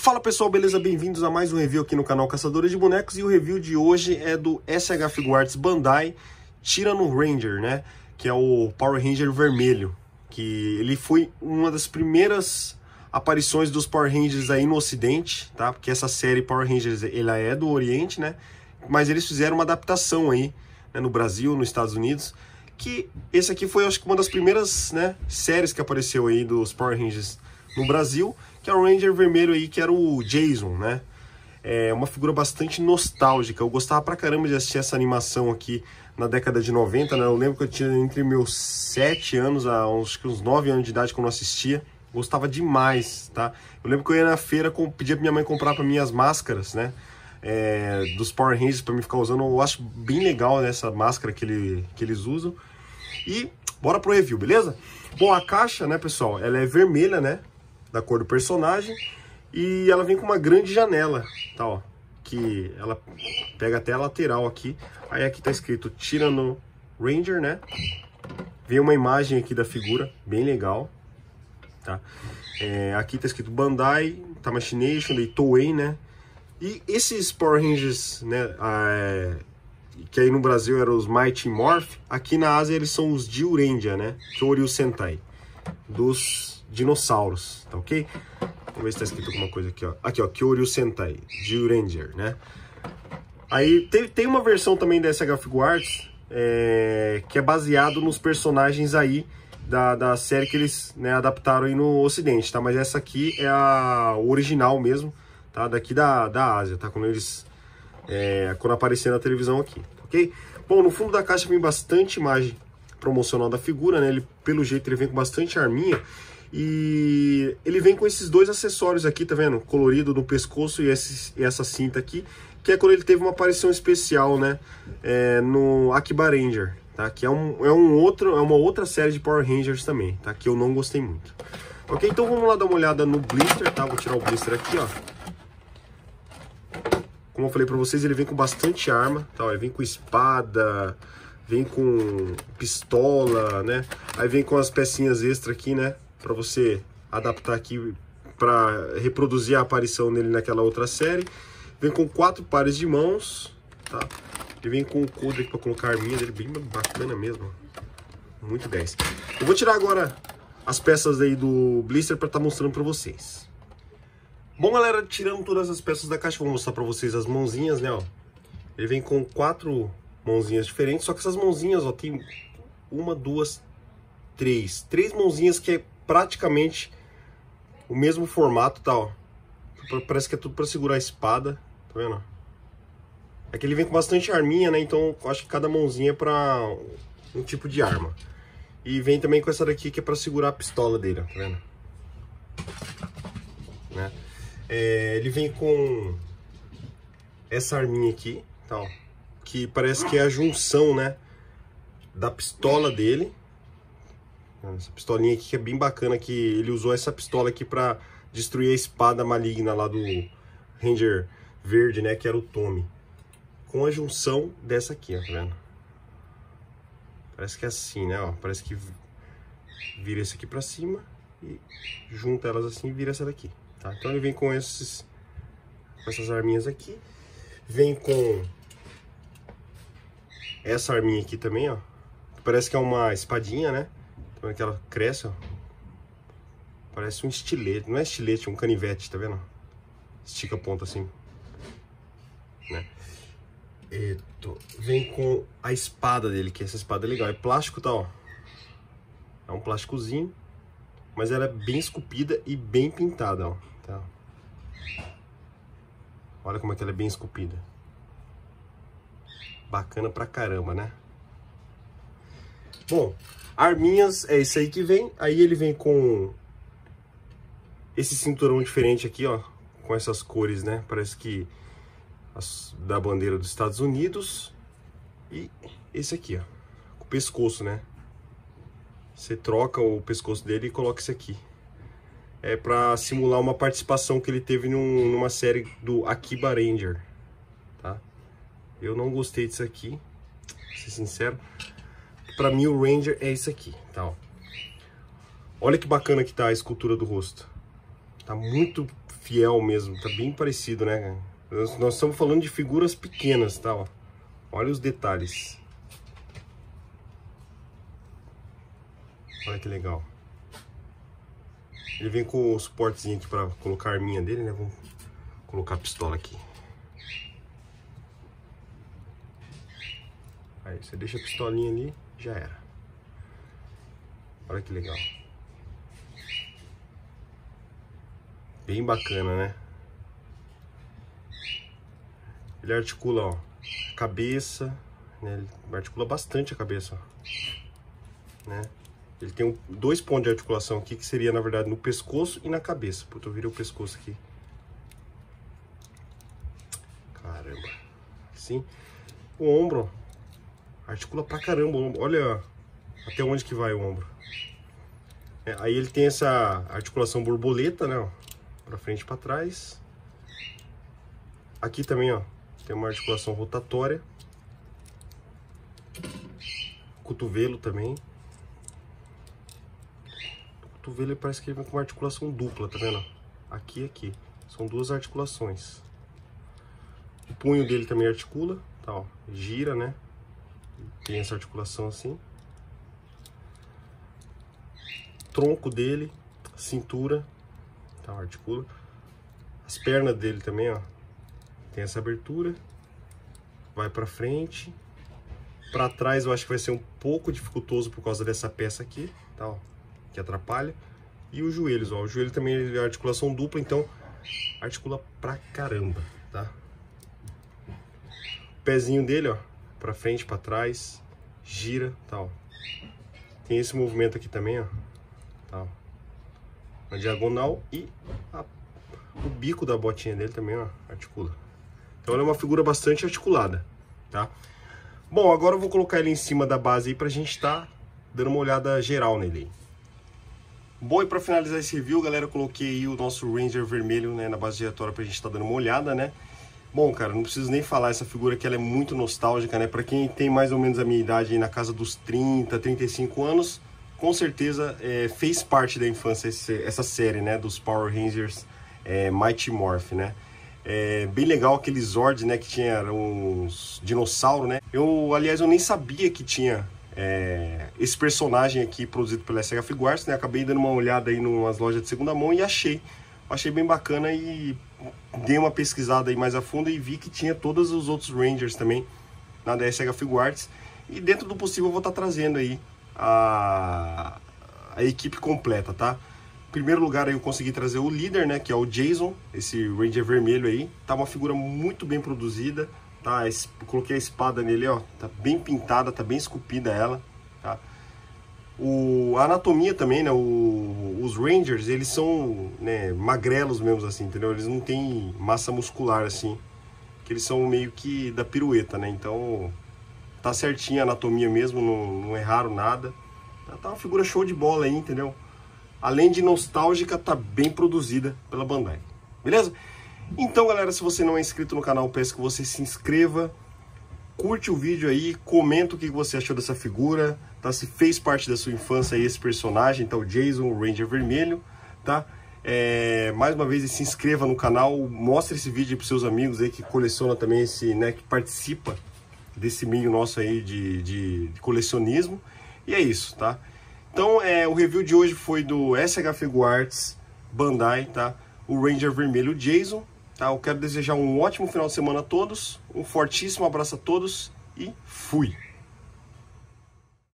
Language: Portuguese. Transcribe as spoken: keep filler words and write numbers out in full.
Fala pessoal, beleza? Bem-vindos a mais um review aqui no canal Caçadores de Bonecos. E o review de hoje é do S H Figuarts Bandai Tyranno Ranger, né? Que é o Power Ranger vermelho. Que ele foi uma das primeiras aparições dos Power Rangers aí no Ocidente, tá? Porque essa série Power Rangers, ela é do Oriente, né? Mas eles fizeram uma adaptação aí, né, no Brasil, nos Estados Unidos. Que esse aqui foi, acho que, uma das primeiras, né, séries que apareceu aí dos Power Rangers no Brasil, que é o Ranger vermelho aí, que era o Jason, né? É uma figura bastante nostálgica. Eu gostava pra caramba de assistir essa animação aqui na década de noventa, né? Eu lembro que eu tinha entre meus sete anos a uns, uns nove anos de idade quando eu assistia. Gostava demais, tá? Eu lembro que eu ia na feira, pedia pra minha mãe comprar pra mim as máscaras, né? É, dos Power Rangers pra mim ficar usando. Eu acho bem legal, né, essa máscara que, ele, que eles usam. E bora pro review, beleza? Bom, a caixa, né, pessoal, ela é vermelha, né? Da cor do personagem, e ela vem com uma grande janela, tá, ó, que ela pega até a lateral aqui. Aí aqui tá escrito Tyranno Ranger, né? Vem uma imagem aqui da figura, bem legal, tá? É, aqui tá escrito Bandai, Tamashii, daí Toei, né? E esses Power Rangers, né, é, que aí no Brasil eram os Mighty Morph, aqui na Ásia eles são os Zyuranger, né? Kyoryu Sentai, dos dinossauros, tá ok? Vamos ver se tá escrito alguma coisa aqui, ó. Aqui, ó, Kyoryu Sentai, Zyuranger, né? Aí tem, tem uma versão também da S H Figuarts, é, que é baseado nos personagens aí da, da série que eles, né, adaptaram aí no Ocidente, tá? Mas essa aqui é a original mesmo, tá? Daqui da, da Ásia, tá? Quando eles, é, quando aparecer na televisão aqui, ok? Bom, no fundo da caixa vem bastante imagem promocional da figura, né? Ele, pelo jeito, ele vem com bastante arminha. E ele vem com esses dois acessórios aqui, tá vendo? Colorido no pescoço e, esse, e essa cinta aqui, que é quando ele teve uma aparição especial, né? É, no Akiba Ranger, tá? Que é, um, é, um outro, é uma outra série de Power Rangers também, tá? Que eu não gostei muito. Ok, então vamos lá dar uma olhada no blister, tá? Vou tirar o blister aqui, ó. Como eu falei pra vocês, ele vem com bastante arma, tá? Ele vem com espada, vem com pistola, né? Aí vem com as pecinhas extra aqui, né? Para você adaptar aqui para reproduzir a aparição dele naquela outra série. Vem com quatro pares de mãos, tá? E vem com o coldre para colocar a arminha dele, bem bacana mesmo. Muito dez. Eu vou tirar agora as peças aí do blister para estar tá mostrando para vocês. Bom, galera, tirando todas as peças da caixa, vou mostrar para vocês as mãozinhas, né, ó. Ele vem com quatro mãozinhas diferentes, só que essas mãozinhas, ó, tem uma, duas, três. Três mãozinhas que é praticamente o mesmo formato, tá, ó. Parece que é tudo para segurar a espada, tá vendo? Aqui ele vem com bastante arminha, né? Então eu acho que cada mãozinha é para um tipo de arma. E vem também com essa daqui que é para segurar a pistola dele, ó, tá vendo? Né? É, ele vem com essa arminha aqui, tá, ó, que parece que é a junção, né, da pistola dele. Essa pistolinha aqui que é bem bacana, que ele usou essa pistola aqui pra destruir a espada maligna lá do Ranger verde, né, que era o Tommy. Com a junção dessa aqui, ó, tá vendo? Parece que é assim, né, ó, parece que vira esse aqui pra cima e junta elas assim e vira essa daqui, tá? Então ele vem com esses, com essas arminhas aqui. Vem com essa arminha aqui também, ó. Parece que é uma espadinha, né? Então que ela cresce, ó. Parece um estilete. Não é estilete, é um canivete, tá vendo? Estica a ponta assim, né? Eito. Vem com a espada dele, que essa espada é legal. É plástico, tá, ó. É um plásticozinho, mas ela é bem esculpida e bem pintada, ó. Tá? Olha como é que ela é bem esculpida. Bacana pra caramba, né? Bom, arminhas é esse aí que vem. Aí ele vem com esse cinturão diferente aqui, ó. Com essas cores, né? Parece que as, da bandeira dos Estados Unidos. E esse aqui, ó. Com o pescoço, né? Você troca o pescoço dele e coloca esse aqui. É pra simular uma participação que ele teve num, numa série do Akiba Ranger, tá? Eu não gostei disso aqui, pra ser sincero. Pra mim o Ranger é esse aqui, tá, ó. Olha que bacana que tá a escultura do rosto. Tá muito fiel mesmo, tá bem parecido, né? Nós, nós estamos falando de figuras pequenas, tá? Ó. Olha os detalhes. Olha que legal. Ele vem com o suportezinho aqui para colocar a arminha dele, né? Vamos colocar a pistola aqui. Aí você deixa a pistolinha ali, já era. Olha que legal. Bem bacana, né? Ele articula, ó, a cabeça, né? Ele articula bastante a cabeça, ó, né? Ele tem um, dois pontos de articulação aqui, que seria, na verdade, no pescoço e na cabeça. Puta, eu virei o pescoço aqui. Caramba. Assim. O ombro, ó, articula pra caramba o ombro. Olha até onde que vai o ombro. É, aí ele tem essa articulação borboleta, né, ó, pra frente e pra trás. Aqui também, ó, tem uma articulação rotatória. Cotovelo também. O cotovelo parece que ele vem com uma articulação dupla, tá vendo? Aqui e aqui. São duas articulações. O punho dele também articula, tá, ó, gira, né? Tem essa articulação assim. Tronco dele, cintura, tá, articula. As pernas dele também, ó, tem essa abertura. Vai pra frente. Pra trás eu acho que vai ser um pouco dificultoso por causa dessa peça aqui, tá, ó, que atrapalha. E os joelhos, ó, o joelho também é articulação dupla, então articula pra caramba, tá? O pezinho dele, ó, pra frente, pra trás, gira, tá, ó. Tem esse movimento aqui também, ó, tá, ó, na diagonal, e a, o bico da botinha dele também, ó, articula. Então ela é uma figura bastante articulada, tá? Bom, agora eu vou colocar ele em cima da base aí pra gente tá dando uma olhada geral nele aí. Bom, e pra finalizar esse review, galera, eu coloquei aí o nosso Ranger vermelho, né, na base giratória pra gente tá dando uma olhada, né? Bom, cara, não preciso nem falar, essa figura aqui ela é muito nostálgica, né? Pra quem tem mais ou menos a minha idade aí, na casa dos trinta, trinta e cinco anos, com certeza é, fez parte da infância esse, essa série, né, dos Power Rangers é, Mighty Morph, né? É bem legal aquele Zord, né, que tinha uns dinossauros, né? Eu, aliás, eu nem sabia que tinha é, esse personagem aqui produzido pela S H Figuarts, né? Acabei dando uma olhada aí em umas lojas de segunda mão e achei. Achei bem bacana e dei uma pesquisada aí mais a fundo e vi que tinha todos os outros Rangers também na da S H Figuarts. E dentro do possível eu vou estar trazendo aí a, a equipe completa, tá? Em primeiro lugar aí eu consegui trazer o líder, né, que é o Jason, esse Ranger vermelho aí. Tá uma figura muito bem produzida, tá? Coloquei a espada nele, ó, tá bem pintada, tá bem esculpida ela, tá? O, a anatomia também, né, o, os Rangers, eles são, né, magrelos mesmo assim, entendeu? Eles não têm massa muscular assim, que eles são meio que da pirueta, né? Então tá certinha a anatomia mesmo, não, não erraram nada. Tá uma figura show de bola aí, entendeu? Além de nostálgica, tá bem produzida pela Bandai. Beleza? Então, galera, se você não é inscrito no canal, peço que você se inscreva. Curte o vídeo aí, comenta o que você achou dessa figura, tá? Se fez parte da sua infância aí esse personagem, tá? O Jason, o Ranger vermelho, tá? É, mais uma vez, se inscreva no canal, mostre esse vídeo para seus amigos aí que colecionam também esse, né? Que participa desse meio nosso aí de, de, de colecionismo. E é isso, tá? Então, é, o review de hoje foi do S H Figuarts Bandai, tá? O Ranger vermelho Jason, tá? Eu quero desejar um ótimo final de semana a todos, um fortíssimo abraço a todos e fui!